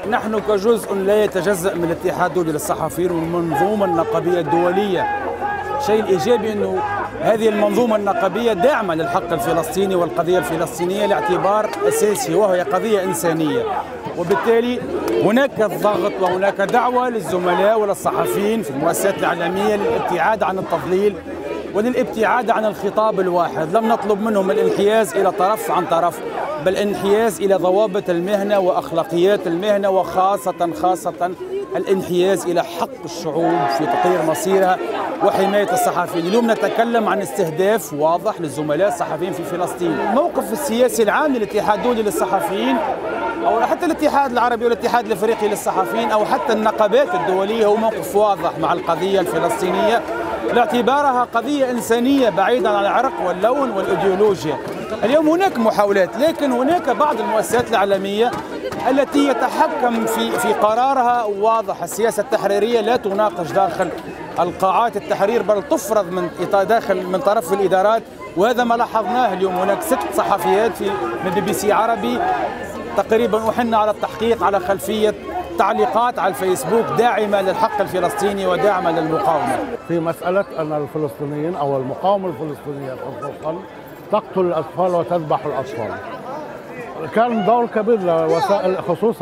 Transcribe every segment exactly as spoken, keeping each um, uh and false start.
نحن كجزء لا يتجزأ من الاتحاد الدولي للصحفيين والمنظومة النقابية الدولية. الشيء الإيجابي أنه هذه المنظومة النقابية داعمة للحق الفلسطيني والقضية الفلسطينية لاعتبار أساسي وهي قضية إنسانية، وبالتالي هناك ضغط وهناك دعوة للزملاء وللصحفيين في المؤسسات الإعلامية للابتعاد عن التضليل وللابتعاد عن الخطاب الواحد. لم نطلب منهم الانحياز إلى طرف عن طرف، بل الانحياز إلى ضوابط المهنة وأخلاقيات المهنة، وخاصة خاصة الانحياز إلى حق الشعوب في تقرير مصيرها وحماية الصحفيين. اليوم نتكلم عن استهداف واضح للزملاء الصحفيين في فلسطين. الموقف السياسي العام للاتحاد الدولي للصحفيين أو حتى الاتحاد العربي والاتحاد الأفريقي للصحفيين أو حتى النقابات الدولية هو موقف واضح مع القضية الفلسطينية لاعتبارها قضية إنسانية بعيدة عن العرق واللون والإيديولوجيا. اليوم هناك محاولات، لكن هناك بعض المؤسسات الإعلامية التي يتحكم في في قرارها واضح. السياسة التحريرية لا تناقش داخل القاعات التحرير، بل تفرض من داخل من طرف الإدارات، وهذا ما لاحظناه اليوم. هناك ست صحفيات في من بي بي سي عربي تقريبا وحن على التحقيق على خلفية تعليقات على الفيسبوك داعمة للحق الفلسطيني وداعمة للمقاومة. في مسألة أن الفلسطينيين أو المقاومة الفلسطينية خصوصا تقتل الأطفال وتذبح الأطفال. كان دور كبير لوسائل خصوصا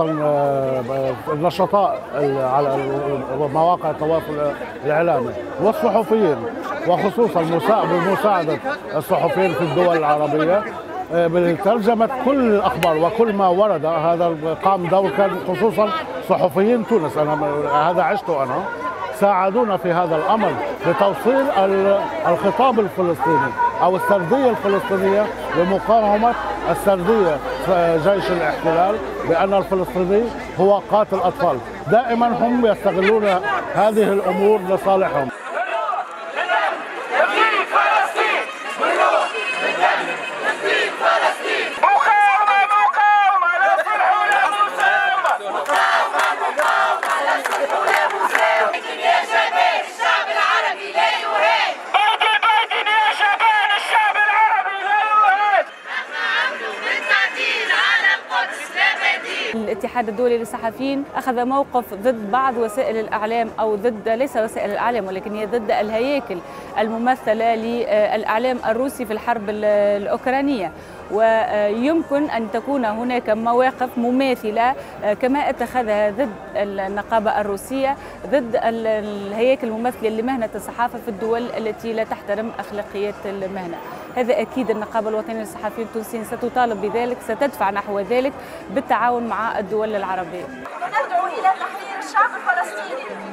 النشطاء على مواقع التواصل الإعلامي والصحفيين، وخصوصا بمساعدة الصحفيين في الدول العربية بترجمة كل الأخبار وكل ما ورد. هذا قام دور، كان خصوصا صحفيين تونس، أنا هذا عشته أنا، ساعدونا في هذا الأمر لتوصيل الخطاب الفلسطيني أو السردية الفلسطينية لمقاومة السردية جيش الاحتلال بأن الفلسطيني هو قاتل أطفال. دائما هم يستغلون هذه الأمور لصالحهم. الاتحاد الدولي للصحفيين أخذ موقف ضد بعض وسائل الإعلام، أو ضد ليس وسائل الإعلام ولكن هي ضد الهياكل الممثلة للإعلام الروسي في الحرب الأوكرانية، ويمكن أن تكون هناك مواقف مماثلة كما اتخذها ضد النقابة الروسية ضد الهياكل الممثلة لمهنة الصحافة في الدول التي لا تحترم أخلاقيات المهنة. هذا أكيد النقابة الوطنية للصحفيين التونسيين ستطالب بذلك، ستدفع نحو ذلك بالتعاون مع الدول العربية. ندعو إلى تحرير الشعب الفلسطيني.